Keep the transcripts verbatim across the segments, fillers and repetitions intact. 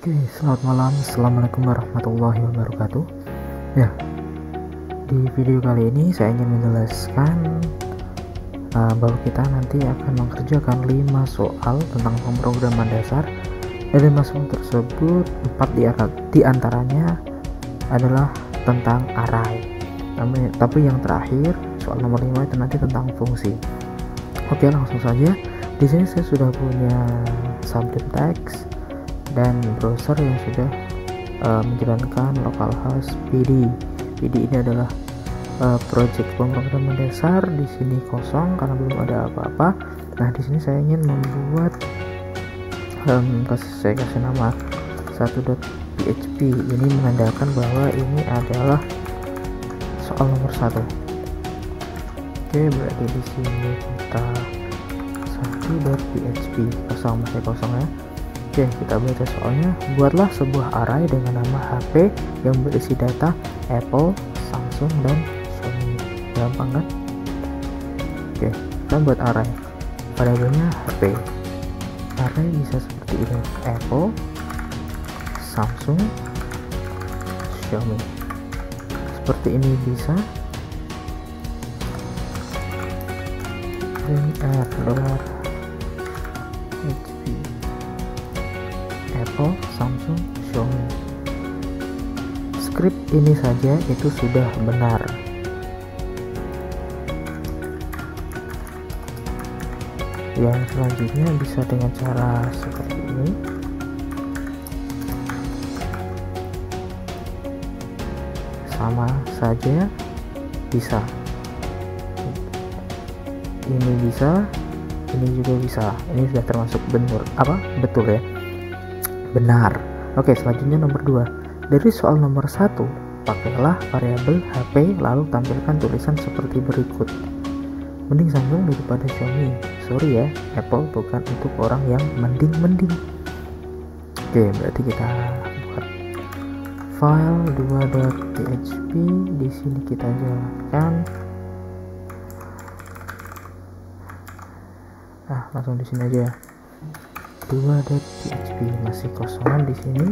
Oke, selamat malam. Assalamualaikum warahmatullahi wabarakatuh. Ya, di video kali ini saya ingin menjelaskan uh, bahwa kita nanti akan mengerjakan lima soal tentang pemrograman dasar. Dari lima soal tersebut, empat di, di antaranya adalah tentang array. Tapi, tapi yang terakhir, soal nomor lima itu nanti tentang fungsi. Oke, langsung saja. Di sini saya sudah punya subject text dan browser yang sudah uh, menjalankan localhost P D. P D ini adalah uh, project pemrograman dasar. Di sini kosong karena belum ada apa-apa. Nah, di sini saya ingin membuat um, kasih, saya kasih nama satu dot p h p. Ini menandakan bahwa ini adalah soal nomor satu. Oke, berarti di sini kita satu dot p h p kosong, masih kosong ya. Oke, kita baca soalnya. Buatlah sebuah array dengan nama H P yang berisi data Apple, Samsung, dan Xiaomi. Gampang kan? Oke, kita buat array. Variabelnya H P. Array bisa seperti ini: Apple, Samsung, Xiaomi. Seperti ini bisa. Print R dolar H P, Apple, Samsung, Xiaomi. Script ini saja itu sudah benar. Yang selanjutnya bisa dengan cara seperti ini. Sama saja bisa. Ini bisa, ini juga bisa. Ini sudah termasuk benar apa? Betul ya. Benar. Oke, selanjutnya nomor dua. Dari soal nomor satu, pakailah variabel H P lalu tampilkan tulisan seperti berikut. Mending Samsung daripada Xiaomi. Sorry ya, Apple bukan untuk orang yang mending-mending. Oke, berarti kita buat file dua dot p h p. Di sini kita jalankan. Ah, langsung di sini aja. dua dot p h p masih kosongan di sini.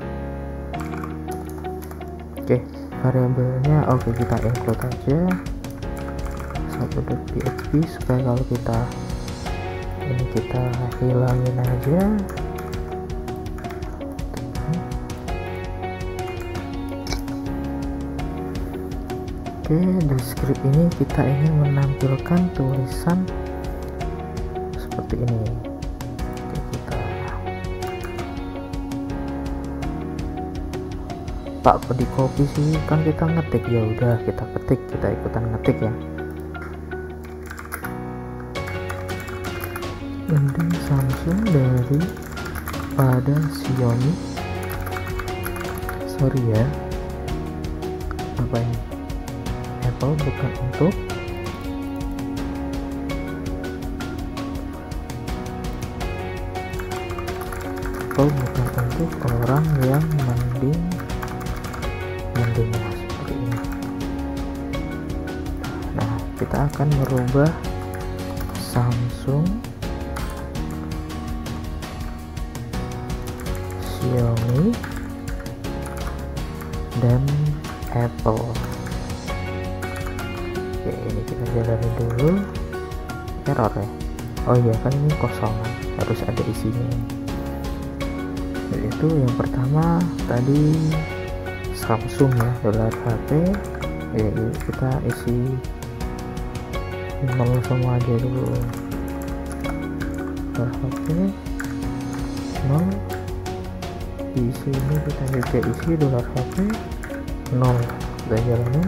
Oke, variabelnya oke kita include aja satu dot p h p supaya kalau kita ini kita hilangin aja. Oke, di script ini kita ingin menampilkan tulisan seperti ini. Oke, kita Pak, kok di copy sih? Kan kita ngetik. Ya udah, kita ketik, kita ikutan ngetik ya. Mending Samsung daripada Xiaomi. Sorry ya. Apa ini? Apple bukan untuk Apple bukan untuk orang yang mending mending seperti ini. Nah, kita akan merubah Samsung, Xiaomi, dan Apple. Oke, ini kita jalani dulu. Error ya. Oh iya, kan ini kosong, harus ada isinya. Yaitu yang pertama tadi Samsung ya, dolar H P. Ya, kita isi nol semua aja dulu. Dolar H P nol. Di sini kita juga isi dolar H P nol. Kita jalanin.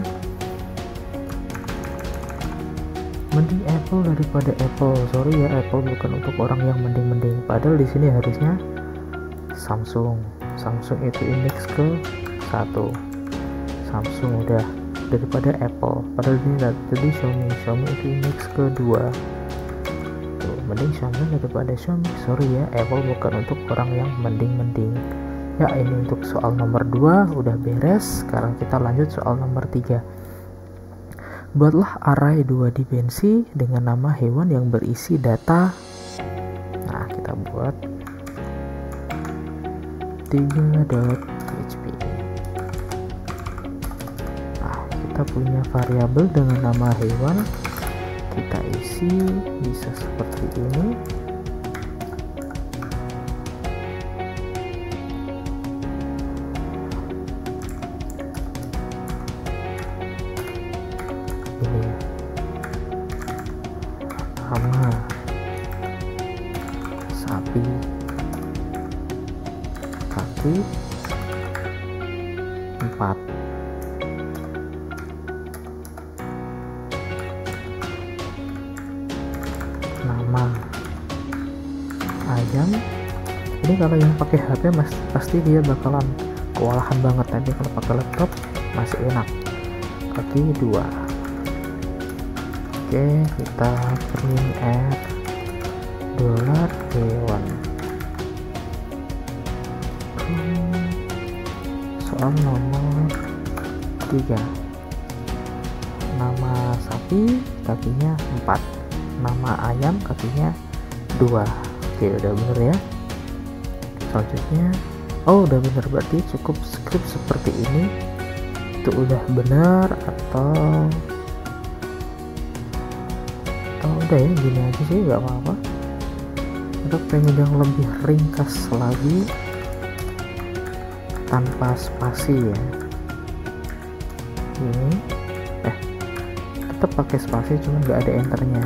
Mending Apple daripada Apple. Sorry ya, Apple bukan untuk orang yang mending-mending. Padahal di sini harusnya Samsung. Samsung itu indeks ke satu. Samsung udah daripada Apple. Padahal ini tadi Xiaomi. Xiaomi itu indeks ke dua. Tuh, mending Xiaomi daripada Xiaomi. Sorry ya, Apple bukan untuk orang yang mending-mending. Ya, ini untuk soal nomor dua udah beres. Sekarang kita lanjut soal nomor tiga. Buatlah array dua dimensi dengan nama hewan yang berisi data. Nah, kita buat tiga dot p h p. Nah, kita punya variabel dengan nama hewan, kita isi bisa seperti ini. Ini nama sapi, kaki empat, nama ayam. Ini kalau yang pakai H P mas pasti dia bakalan kewalahan banget, tadi kalau pakai laptop masih enak. Kaki dua. Oke, kita print add dolar hewan. Soal nomor tiga, nama sapi kakinya empat, nama ayam kakinya dua. Oke, udah bener ya. Selanjutnya, oh udah bener, berarti cukup script seperti ini itu udah benar. Atau atau udah ya gini aja sih, nggak apa-apa. Untuk pengen yang lebih ringkas lagi tanpa spasi ya, ini eh tetap pakai spasi cuma nggak ada enternya.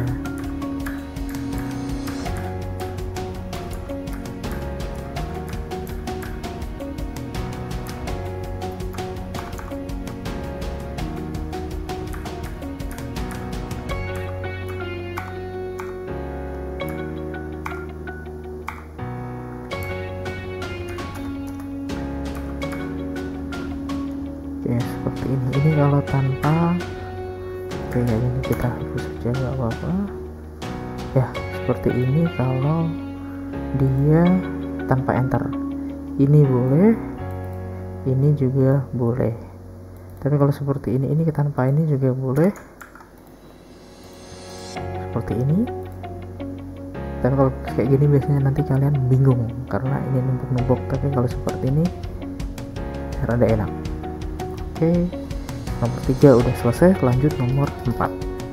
Oke, seperti ini. Ini kalau tanpa, oke ya, ini kita hapus saja, nggak apa-apa ya. Seperti ini kalau dia tanpa enter, ini boleh, ini juga boleh. Tapi kalau seperti ini, ini tanpa ini juga boleh, seperti ini. Dan kalau kayak gini biasanya nanti kalian bingung karena ini numpuk-numpuk. Tapi kalau seperti ini rada enak. Oke, nomor tiga udah selesai. Lanjut nomor empat.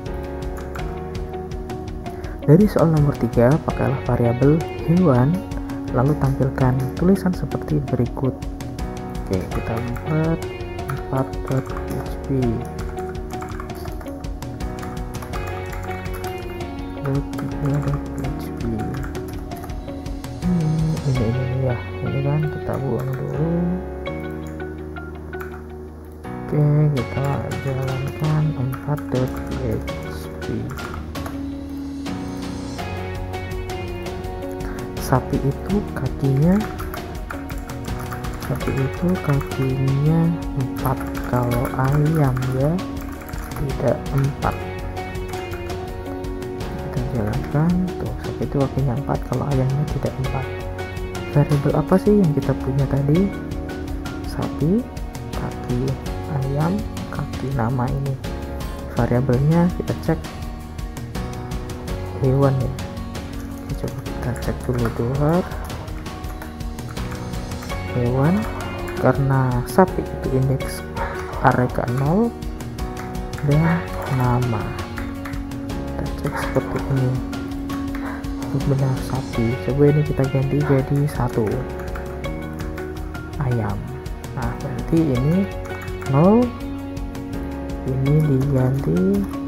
Dari soal nomor tiga, pakailah variabel hewan lalu tampilkan tulisan seperti berikut. Oke, kita buat empat dot p h p tiga dot p h p. hmm, ini ini ya, ini kan kita buang dulu. Oke, kita jalankan empat dot p h p. Sapi itu kakinya sapi itu kakinya empat, kalau ayam ya tidak empat. Kita jalankan tuh, sapi itu kakinya empat, kalau ayamnya tidak empat. Variabel apa sih yang kita punya tadi? Sapi, kaki ayam, kaki nama ini. Variabelnya kita cek hewan ya. Oke, coba kita cek dulu dolar hewan, karena sapi itu indeks areka nol dan nama. Kita cek seperti ini, benar sapi. Coba ini kita ganti jadi satu, ayam. Nah, berarti ini nol, ini diganti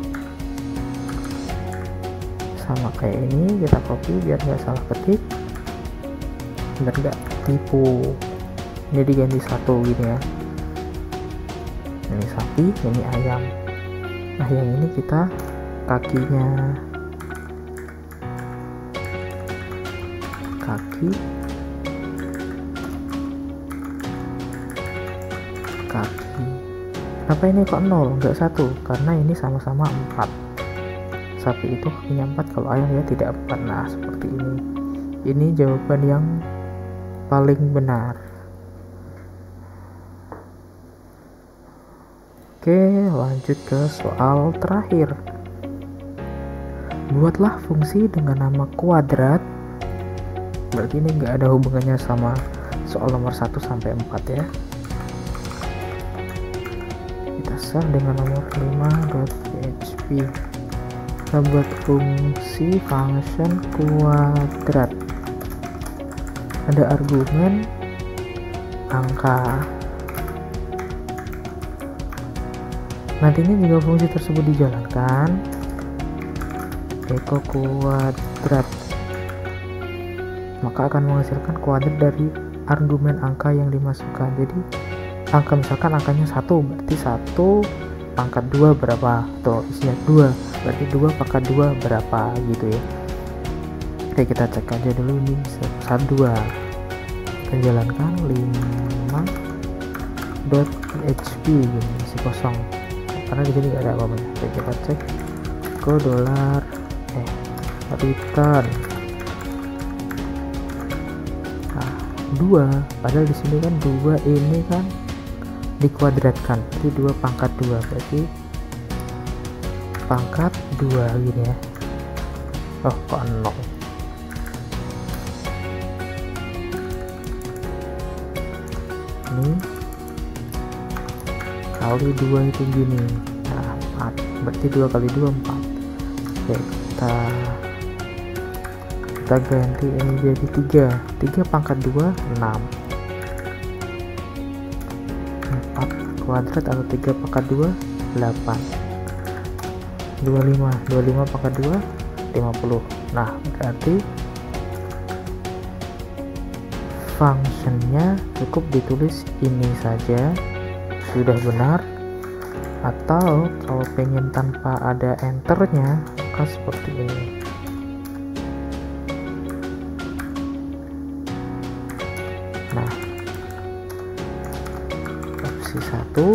sama kayak ini. Kita copy biar nggak salah ketik, biar nggak tipu. Ini diganti satu gini ya, ini sapi, ini ayam. Nah, yang ini kita kakinya, kaki kaki kenapa ini kok nol enggak satu? Karena ini sama-sama empat. Sapi itu kakinya empat, kalau ayam ya tidak empat. Nah, seperti ini. Ini jawaban yang paling benar. Oke, lanjut ke soal terakhir. Buatlah fungsi dengan nama kuadrat. Berarti ini nggak ada hubungannya sama soal nomor satu sampai empat ya. Kita save dengan nomor lima dot p h p. Kita buat fungsi function kuadrat, ada argumen angka. Nantinya jika fungsi tersebut dijalankan, echo kuadrat, maka akan menghasilkan kuadrat dari argumen angka yang dimasukkan. Jadi angka, misalkan angkanya satu, berarti satu pangkat dua berapa, atau isinya dua, berarti dua pangkat dua berapa gitu ya. Oke, kita cek aja dulu ini bisa dua. Kita jalankan lima dot p h p, ini masih kosong karena di sini nggak ada apa-apa. Oke, kita cek ke dolar eh return. Nah, dua, padahal di sini kan dua ini kan dikuadratkan, jadi dua pangkat dua, berarti pangkat dua gini ya. Oh, kok nol. Ini kali dua itu gini. Nah, empat, berarti dua kali dua empat. Oke, kita kita ganti ini jadi tiga. tiga pangkat dua enam. empat kuadrat atau tiga pangkat dua delapan. dua puluh lima. dua puluh lima pangkat dua lima puluh. Nah, berarti functionnya cukup ditulis ini saja sudah benar, atau kalau pengen tanpa ada enternya maka seperti ini. Nah, opsi satu,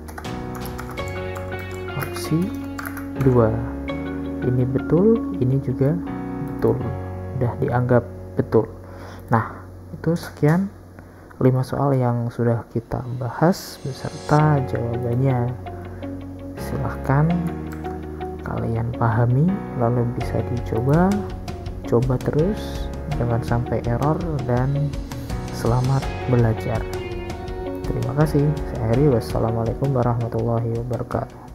opsi dua, ini betul, ini juga betul, udah dianggap betul. Nah, itu sekian lima soal yang sudah kita bahas beserta jawabannya. Silahkan kalian pahami, lalu bisa dicoba, coba terus, jangan sampai error, dan selamat belajar. Terima kasih. Saya Heri. Wassalamualaikum warahmatullahi wabarakatuh.